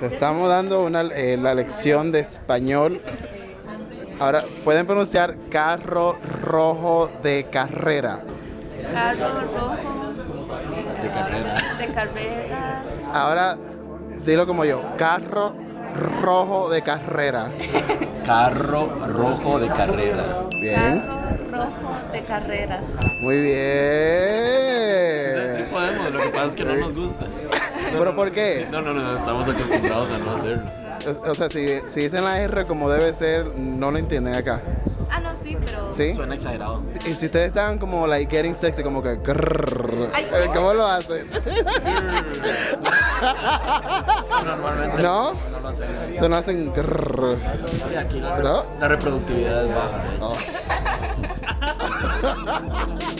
estamos dando la lección de español. Ahora, ¿pueden pronunciar carro rojo de carrera? Carro rojo De carrera. de carreras. Ahora, dilo como yo. Carro rojo de carrera. Carro rojo de carrera. Bien. Carro rojo de carreras. Muy Sí bien. podemos, lo que pasa es que no nos gusta. ¿Pero por qué? No, estamos acostumbrados a no hacerlo. O sea, si dicen la R como debe ser, no lo entienden acá. Ah, no, sí, pero... ¿Sí? Suena exagerado. Y si ustedes están como like getting sexy, como que Ay. ¿cómo lo hacen? Normalmente ¿No? no lo hacemos. Solo hacen Sí, aquí ¿no? la reproductividad es baja. Oh.